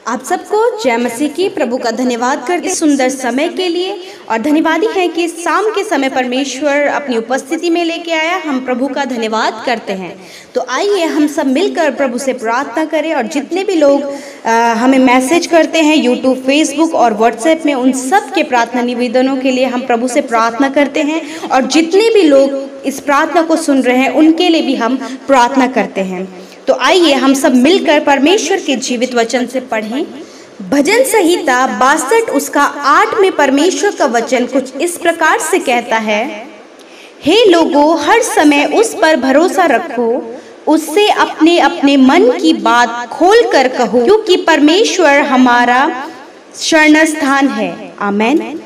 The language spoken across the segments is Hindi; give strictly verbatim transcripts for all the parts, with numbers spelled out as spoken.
आप सबको जय मसीह की। प्रभु का धन्यवाद करते सुंदर समय के लिए, और धन्यवादी है कि शाम के समय परमेश्वर अपनी उपस्थिति में लेके आया। हम प्रभु का धन्यवाद करते हैं। तो आइए हम सब मिलकर प्रभु से प्रार्थना करें। और जितने भी लोग आ, हमें मैसेज करते हैं यूट्यूब, फेसबुक और व्हाट्सएप में, उन सब के प्रार्थना निवेदनों के लिए हम प्रभु से प्रार्थना करते हैं। और जितने भी लोग इस प्रार्थना को सुन रहे हैं उनके लिए भी हम प्रार्थना करते हैं। तो आइए हम सब मिलकर परमेश्वर के जीवित वचन से पढ़ें। भजन संहिता बासठ उसका आठ में परमेश्वर का वचन कुछ इस प्रकार से कहता है, हे लोगों, हर समय उस पर भरोसा रखो, उससे अपने अपने मन की बात खोल कर कहो, क्योंकि परमेश्वर हमारा शरण स्थान है। आमेन।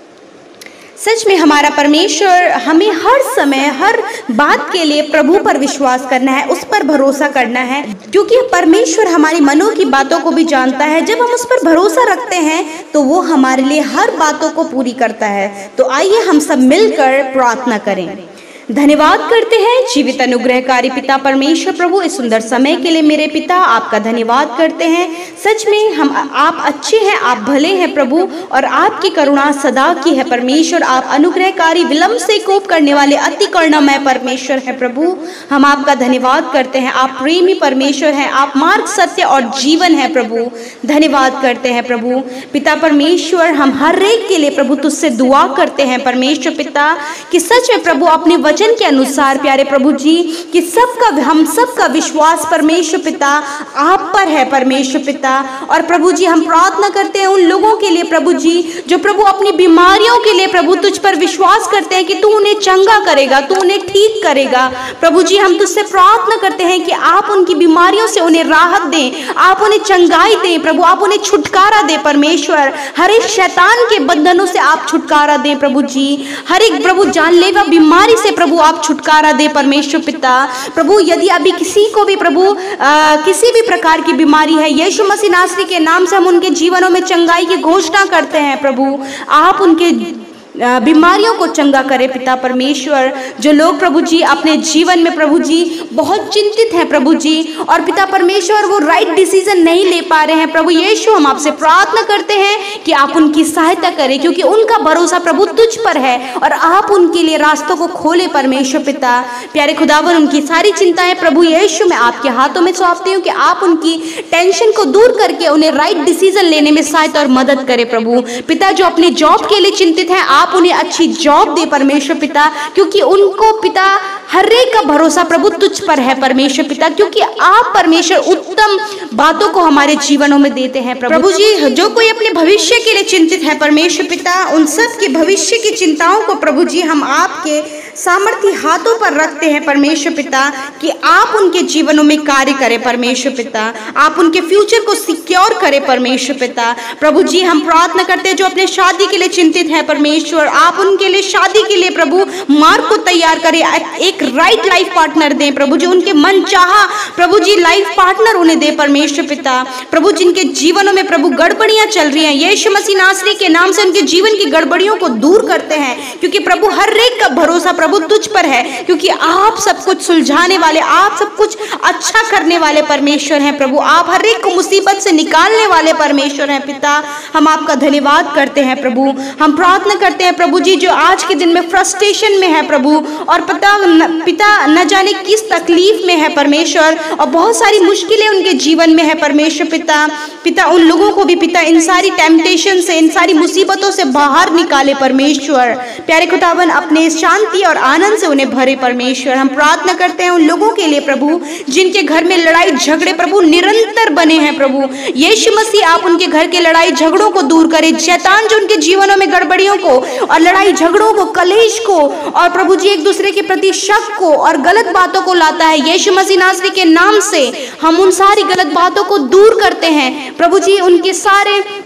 सच में हमारा परमेश्वर हमें हर समय हर बात के लिए प्रभु पर विश्वास करना है, उस पर भरोसा करना है, क्योंकि परमेश्वर हमारी मनों की बातों को भी जानता है। जब हम उस पर भरोसा रखते हैं तो वो हमारे लिए हर बातों को पूरी करता है। तो आइए हम सब मिलकर प्रार्थना करें। धन्यवाद करते हैं जीवित अनुग्रहकारी पिता परमेश्वर प्रभु, इस सुंदर समय के लिए मेरे पिता आपका धन्यवाद करते हैं। सच में हम आप अच्छे हैं, आप भले हैं प्रभु, और आपकी करुणा सदा की है परमेश्वर। आप अनुग्रहकारी, विलंब से कोप करने वाले, अति करुणामय परमेश्वर है प्रभु। हम आपका धन्यवाद करते हैं। आप प्रेमी परमेश्वर हैं, आप मार्ग, सत्य और जीवन है प्रभु। धन्यवाद करते हैं प्रभु पिता परमेश्वर। हम हर एक के लिए प्रभु तुझसे दुआ करते हैं परमेश्वर पिता, कि सच में प्रभु अपने वचन के अनुसार प्यारे प्रभु जी, कि सबका हम सबका विश्वास परमेश्वर पिता आप पर है परमेश्वर पिता। और प्रभु जी हम प्रार्थना करते हैं उन लोगों के लिए प्रभु जी, जो प्रभु अपनी बीमारियों के लिए प्रभु तुझ पर विश्वास करते हैं कि तू उन्हें चंगा करेगा, तू उन्हें ठीक करेगा। प्रभु जी हम तुझसे प्रार्थना करते हैं कि आप उनकी बीमारियों से उन्हें राहत दें, आप उन्हें चंगाई दें प्रभु, आप उन्हें छुटकारा दें परमेश्वर। हर एक शैतान के बंधनों से आप छुटकारा दें प्रभु जी। हर एक प्रभु जानलेवा बीमारी से प्रभु आप छुटकारा दे परमेश्वर पिता। प्रभु यदि अभी किसी को भी प्रभु आ, किसी भी प्रकार की बीमारी है, यीशु मसीह नासरी के नाम से हम उनके जीवनों में चंगाई की घोषणा करते हैं प्रभु। आप उनके बीमारियों को चंगा करे पिता परमेश्वर। जो लोग प्रभु जी अपने जीवन में प्रभु जी बहुत चिंतित हैं प्रभु जी, और पिता परमेश्वर वो राइट डिसीजन नहीं ले पा रहे हैं प्रभु यीशु, हम आपसे प्रार्थना करते हैं कि आप उनकी सहायता करें, क्योंकि उनका भरोसा प्रभु तुझ पर है, और आप उनके लिए रास्तों को खोले परमेश्वर पिता। प्यारे खुदावन, उनकी सारी चिंताएं प्रभु यीशु मैं आपके हाथों में सौंपती हूँ, कि आप उनकी टेंशन को दूर करके उन्हें राइट डिसीजन लेने में सहायता और मदद करें प्रभु पिता। जो अपने जॉब के लिए चिंतित है, आप उन्हें अच्छी जॉब दे परमेश्वर पिता, क्योंकि उनको पिता हर एक का भरोसा प्रभु तुझ पर है परमेश्वर पिता, क्योंकि आप परमेश्वर उत्तम बातों को हमारे जीवनों में देते हैं प्रभु जी। जो कोई अपने भविष्य के लिए चिंतित है परमेश्वर पिता, उन सब के भविष्य की चिंताओं को प्रभु जी हम आपके सामर्थ्य हाथों पर रखते हैं परमेश्वर पिता, कि आप उनके जीवनों में कार्य करें परमेश्वर पिता, आप उनके फ्यूचर को सिक्योर करें परमेश्वर पिता। प्रभु जी हम प्रार्थना करते हैं जो अपने शादी के लिए चिंतित है परमेश्वर, आप उनके लिए शादी के लिए प्रभु मार्ग को तैयार करें, एक राइट लाइफ पार्टनर दें प्रभु जी, उनके मन चाहा प्रभु जी लाइफ पार्टनर उन्हें दे परमेश्वर पिता। प्रभु जिनके जीवनों में प्रभु गड़बड़ियां चल रही हैं, यीशु मसीह नासरी के नाम से उनके जीवन की गड़बड़ियों को दूर करते हैं, क्योंकि प्रभु हर एक का भरोसा प्रभु तुझ पर है, क्योंकि आप सब कुछ सुलझाने वाले, आप सब कुछ अच्छा करने वाले परमेश्वर हैं प्रभु। आप हर एक को मुसीबत से निकालने वाले परमेश्वर हैं पिता। हम आपका धन्यवाद करते हैं प्रभु। हम प्रार्थना करते हैं प्रभु जी, जो आज के दिन में फ्रस्ट्रेशन में है प्रभु, और पिता न, पिता न जाने किस तकलीफ में है परमेश्वर, और बहुत सारी मुश्किलें उनके जीवन में है परमेश्वर पिता। पिता उन लोगों को भी पिता इन सारी टेम्पटेशन से, इन सारी मुसीबतों से बाहर निकाले परमेश्वर। प्यारे खुदावन अपने शांति और आनंद से उन्हें भरे परमेश्वर। हम प्रार्थना करते हैं उन लोगों के लिए प्रभु जिनके घर में लड़ाई झगड़े प्रभु निरंतर बने हैं प्रभु यीशु मसीह, आप उनके घर के लड़ाई झगड़ों को दूर करें। शैतान जो उनके जीवनों में गड़बड़ियों को और लड़ाई झगड़ों को, कलेश को, और प्रभु जी एक दूसरे के प्रति शक को और गलत बातों को लाता है, यीशु मसीह नासरी के नाम से हम उन सारी गलत बातों को दूर करते हैं प्रभु जी। उनके सारे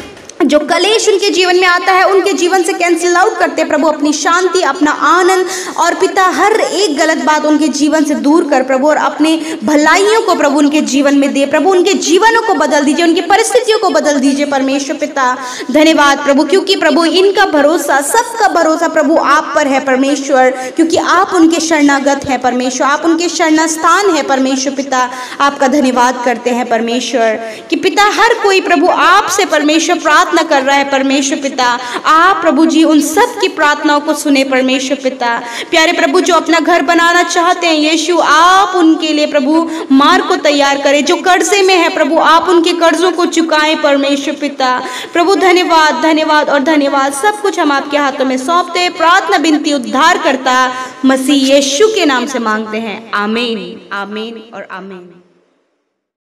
जो कलेश उनके जीवन में आता है उनके जीवन से कैंसिल आउट करते हैं प्रभु, अपनी शांति, अपना आनंद, और पिता हर एक गलत बात उनके जीवन से दूर कर प्रभु, और अपने भलाइयों को प्रभु उनके जीवन में दे प्रभु, उनके जीवनों को बदल दीजिए, उनकी परिस्थितियों को बदल दीजिए परमेश्वर पिता। धन्यवाद प्रभु, क्योंकि प्रभु इनका भरोसा, सबका भरोसा प्रभु आप पर है परमेश्वर, क्योंकि आप उनके शरणागत हैं परमेश्वर, आप उनके शरणा स्थान है परमेश्वर पिता। आपका धन्यवाद करते हैं परमेश्वर कि पिता हर कोई प्रभु आपसे परमेश्वर प्रार्थना कर रहा है परमेश्वर पिता। आप प्रभु जी उन सब की प्रार्थनाओं को सुने परमेश्वर पिता। प्यारे प्रभु, जो अपना घर बनाना चाहते हैं यीशु, आप उनके लिए प्रभु मार्ग को तैयार करें। जो कर्जे में है प्रभु, आप उनके कर्जों को चुकाएं परमेश्वर पिता। प्रभु धन्यवाद, धन्यवाद और धन्यवाद। सब कुछ हम आपके हाथों में सौंपते हैं। प्रार्थना, विनती, उद्धार करता मसीह यीशु के नाम से मांगते हैं। आमीन, आमीन और आमीन।